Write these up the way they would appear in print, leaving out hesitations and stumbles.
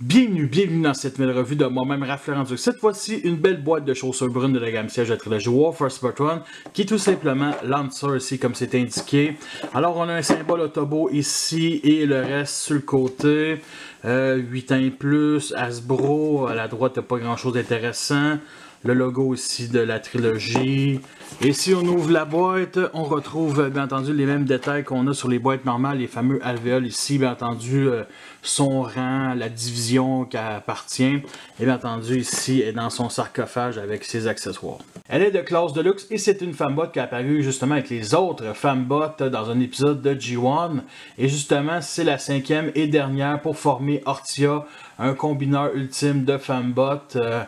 Bienvenue dans cette nouvelle revue de moi-même, Raph Laurent-Duc. Cette fois-ci, une belle boîte de chaussures brunes de la gamme siège de la trilogie Warfare Sport qui est tout simplement Lancer ici, comme c'est indiqué. Alors, on a un symbole Autobo ici et le reste sur le côté. 8 ans et plus, Hasbro, à la droite, il n'y a pas grand-chose d'intéressant. Le logo ici de la trilogie. Et si on ouvre la boîte, on retrouve bien entendu les mêmes détails qu'on a sur les boîtes normales, les fameux alvéoles ici, bien entendu son rang, la division qui appartient, et bien entendu ici est dans son sarcophage avec ses accessoires. Elle est de classe de luxe et c'est une fembot qui a apparu justement avec les autres fembots dans un épisode de G1. Et justement, c'est la 5e et dernière pour former Ortia, un combineur ultime de fembot.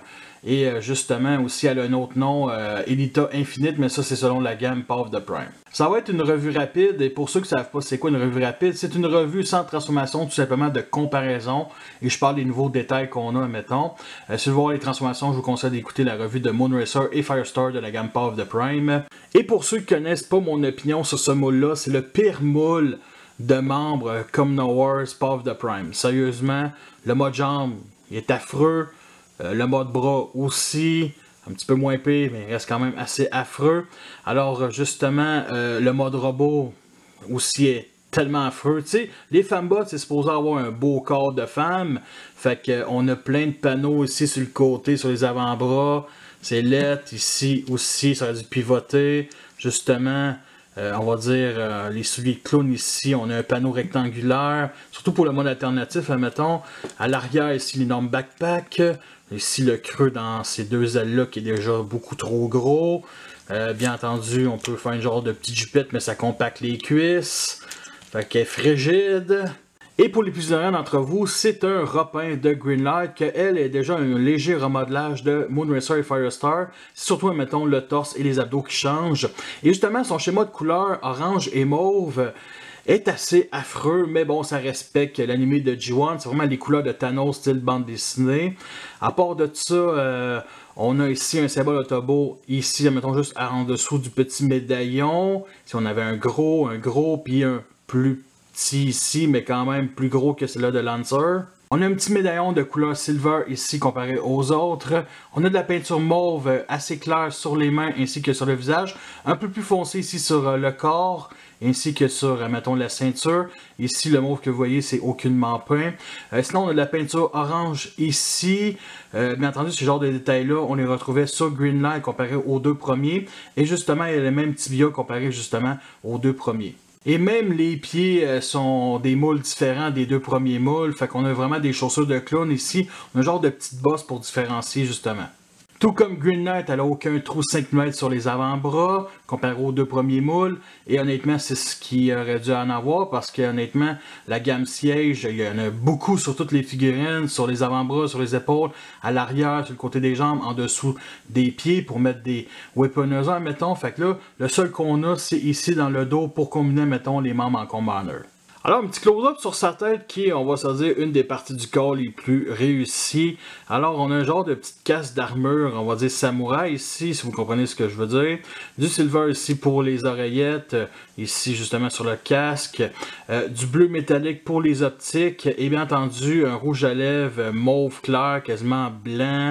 Et justement, aussi, elle a un autre nom, Elita Infinite, mais ça, c'est selon la gamme Path of the Prime. Ça va être une revue rapide, et pour ceux qui ne savent pas c'est quoi une revue rapide, c'est une revue sans transformation, tout simplement de comparaison, et je parle des nouveaux détails qu'on a, mettons. Si vous voulez voir les transformations, je vous conseille d'écouter la revue de Moonracer et Firestar de la gamme Path of the Prime. Et pour ceux qui ne connaissent pas mon opinion sur ce moule-là, c'est le pire moule de membres comme No Wars Path of the Prime. Sérieusement, le mode jambe, il est affreux. Le mode bras aussi, un petit peu moins pire, mais il reste quand même assez affreux. Alors justement, le mode robot aussi est tellement affreux. Tu sais, les fembots, c'est supposé avoir un beau corps de femme. Fait qu'on a plein de panneaux ici sur le côté, sur les avant-bras. C'est laid, ici aussi, ça aurait dû pivoter. Justement, on va dire, les souliers de clown ici, on a un panneau rectangulaire, surtout pour le mode alternatif, admettons. À l'arrière, ici, l'énorme backpack. Ici, le creux dans ces deux ailes-là qui est déjà beaucoup trop gros. Bien entendu, on peut faire un genre de petite jupette, mais ça compacte les cuisses. Fait qu'elle est frigide. Et pour les plus ignorants d'entre vous, c'est un repin de Greenlight, qu'elle est déjà un léger remodelage de Moonracer et Firestar. C'est surtout, mettons, le torse et les abdos qui changent. Et justement, son schéma de couleurs orange et mauve est assez affreux, mais bon, ça respecte l'anime de G1. C'est vraiment les couleurs de Thanos, style bande dessinée. À part de ça, on a ici un symbole Autobo, ici, mettons juste en dessous du petit médaillon. Si on avait un gros, puis un plus petit ici, mais quand même plus gros que celui-là de Lancer. On a un petit médaillon de couleur silver ici comparé aux autres. On a de la peinture mauve assez claire sur les mains ainsi que sur le visage. Un peu plus foncé ici sur le corps ainsi que sur, mettons, la ceinture. Ici, le mauve que vous voyez, c'est aucunement peint. Sinon, on a de la peinture orange ici. Bien entendu, ce genre de détails-là, on les retrouvait sur Greenlight comparé aux deux premiers. Et justement, il y a le même tibia comparé justement aux deux premiers. Et même les pieds sont des moules différents des deux premiers moules. Fait qu'on a vraiment des chaussures de clown ici. On a un genre de petite bosse pour différencier justement. Tout comme Green Knight, elle n'a aucun trou 5 mm sur les avant-bras, comparé aux deux premiers moules. Et honnêtement, c'est ce qui aurait dû en avoir, parce que honnêtement, la gamme siège, il y en a beaucoup sur toutes les figurines, sur les avant-bras, sur les épaules, à l'arrière, sur le côté des jambes, en dessous des pieds, pour mettre des weaponizers, mettons. Fait que là, le seul qu'on a, c'est ici dans le dos, pour combiner, mettons, les membres en combiner. Alors, un petit close-up sur sa tête qui est, on va se dire, une des parties du corps les plus réussies. Alors, on a un genre de petite casse d'armure, on va dire samouraï ici, si vous comprenez ce que je veux dire. Du silver ici pour les oreillettes, ici justement sur le casque. Du bleu métallique pour les optiques. Et bien entendu, un rouge à lèvres mauve clair, quasiment blanc.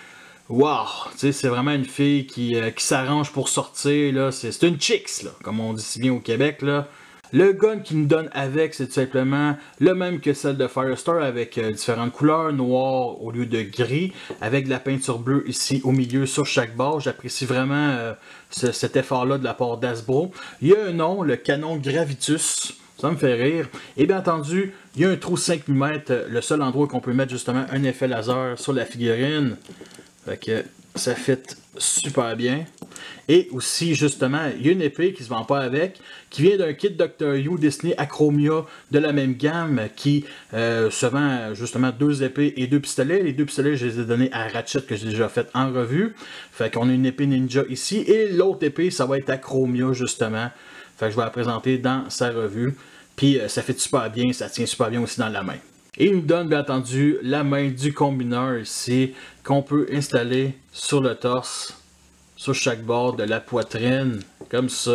Wow! Tu sais, c'est vraiment une fille qui s'arrange pour sortir, là. C'est une chicks, là, comme on dit si bien au Québec, là. Le gun qu'il nous donne avec, c'est tout simplement le même que celle de Firestar, avec différentes couleurs, noir au lieu de gris, avec de la peinture bleue ici au milieu sur chaque bord. J'apprécie vraiment cet effort-là de la part d'Hasbro. Il y a un nom, le canon Gravitus. Ça me fait rire. Et bien entendu, il y a un trou 5 mm, le seul endroit qu'on peut mettre justement un effet laser sur la figurine. Fait que ça fit super bien. Et aussi, justement, il y a une épée qui se vend pas avec, qui vient d'un kit Dr. Yu Disney Acromia de la même gamme, qui se vend justement 2 épées et 2 pistolets. Les 2 pistolets, je les ai donnés à Ratchet, que j'ai déjà fait en revue. Fait qu'on a une épée ninja ici, et l'autre épée, ça va être Acromia, justement. Fait que je vais la présenter dans sa revue. Puis ça fait super bien, ça tient super bien aussi dans la main. Et il nous donne bien entendu la main du combineur ici, qu'on peut installer sur le torse, sur chaque bord de la poitrine, comme ça.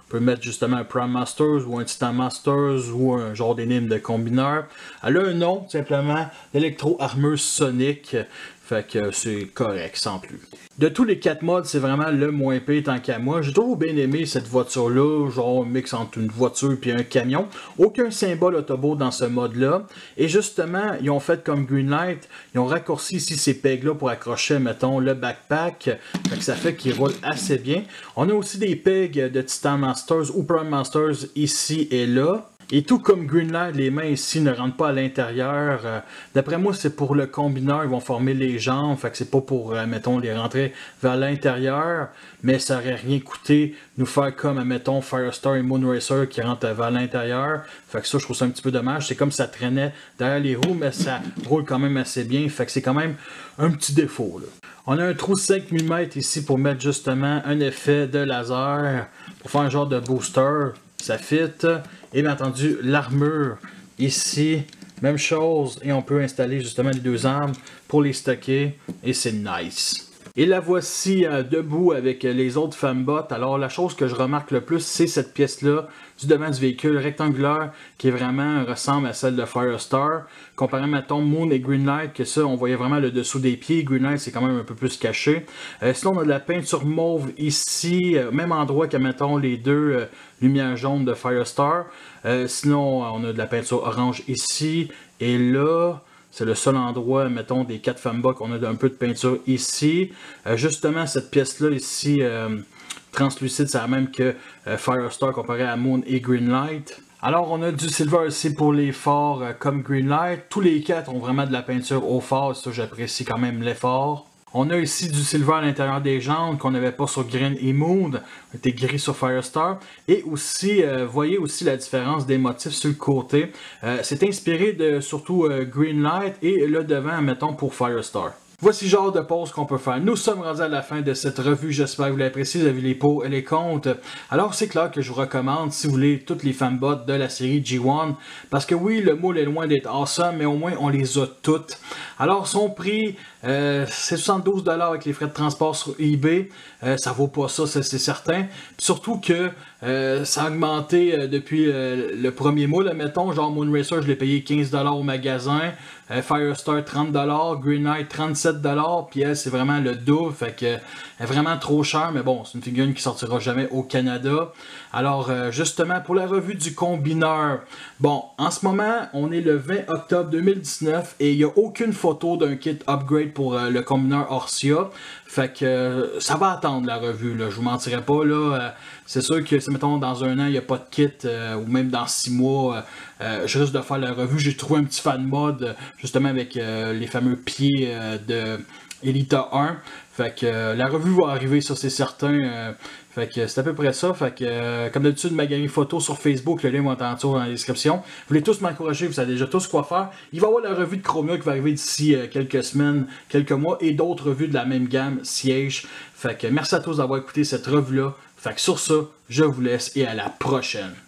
On peut mettre justement un Prime Masters ou un Titan Masters ou un genre d'énigme de combineur. Elle a un nom, tout simplement, d'Electro Armor Sonic. Fait que c'est correct, sans plus. De tous les 4 modes, c'est vraiment le moins pire tant qu'à moi. J'ai toujours bien aimé cette voiture-là, genre un mix entre une voiture et un camion. Aucun symbole Autobot dans ce mode-là. Et justement, ils ont fait comme Greenlight, ils ont raccourci ici ces pegs-là pour accrocher, mettons, le backpack. Fait que ça fait qu'il roule assez bien. On a aussi des pegs de Titan Masters ou Prime Masters ici et là. Et tout comme Greenlight, les mains ici ne rentrent pas à l'intérieur. D'après moi, c'est pour le combineur, ils vont former les jambes. Fait que c'est pas pour, mettons, les rentrer vers l'intérieur. Mais ça aurait rien coûté nous faire comme, mettons, Firestar et Moonracer qui rentrent vers l'intérieur. Fait que ça, je trouve ça un petit peu dommage. C'est comme ça traînait derrière les roues, mais ça roule quand même assez bien. Fait que c'est quand même un petit défaut, là. On a un trou de 5 mm ici pour mettre justement un effet de laser. Pour faire un genre de booster. Ça fit. Et bien entendu, l'armure ici, même chose. Et on peut installer justement les deux armes pour les stocker. Et c'est nice. Et la voici debout avec les autres fembots. Alors la chose que je remarque le plus, c'est cette pièce-là du devant du véhicule rectangulaire qui est vraiment ressemble à celle de Firestar. Comparé mettons Moon et Greenlight, que ça on voyait vraiment le dessous des pieds. Greenlight c'est quand même un peu plus caché. Sinon on a de la peinture mauve ici, même endroit que mettons les deux lumières jaunes de Firestar. Sinon on a de la peinture orange ici et là. C'est le seul endroit, mettons, des 4 fembots qu'on a un peu de peinture ici. Justement, cette pièce-là ici, translucide, c'est la même que Firestar comparé à Moon et Greenlight. Alors, on a du silver ici pour les phares comme Greenlight. Tous les 4 ont vraiment de la peinture au phare, ça j'apprécie quand même l'effort. On a ici du silver à l'intérieur des jantes qu'on n'avait pas sur Green et Moon, était gris sur Firestar. Et aussi, voyez aussi la différence des motifs sur le côté. C'est inspiré de surtout Greenlight et le devant, mettons, pour Firestar. Voici le genre de pause qu'on peut faire. Nous sommes rendus à la fin de cette revue. J'espère que vous l'appréciez. Vous avez les pour et les contre. Alors, c'est clair que je vous recommande, si vous voulez, toutes les fanbots de la série G1. Parce que oui, le moule est loin d'être awesome, mais au moins, on les a toutes. Alors, son prix, c'est 72$ avec les frais de transport sur eBay. Ça vaut pas ça, c'est certain. Puis surtout que ça a augmenté depuis le premier mois. Là, mettons, genre Moonracer, je l'ai payé 15$ au magasin. Firestar 30$, Greenlight 37$, puis elle c'est vraiment le double, fait que elle est vraiment trop cher, mais bon, c'est une figurine qui sortira jamais au Canada. Alors justement pour la revue du combineur, bon, en ce moment on est le 20 octobre 2019 et il n'y a aucune photo d'un kit upgrade pour le combineur Orsia. Fait que ça va attendre la revue, là, je vous mentirai pas, là. C'est sûr que si mettons dans un an il n'y a pas de kit, ou même dans 6 mois, je risque de faire la revue. J'ai trouvé un petit fan mode justement avec les fameux pieds de Elita 1. Fait que la revue va arriver, ça c'est certain. Fait que c'est à peu près ça. Fait que comme d'habitude, ma galerie photo sur Facebook, le lien va être en dessous dans la description. Vous voulez tous m'encourager, vous savez déjà tous quoi faire. Il va y avoir la revue de Chromia qui va arriver d'ici quelques semaines, quelques mois, et d'autres revues de la même gamme, Siège. Fait que merci à tous d'avoir écouté cette revue-là. Fait que sur ça, je vous laisse et à la prochaine.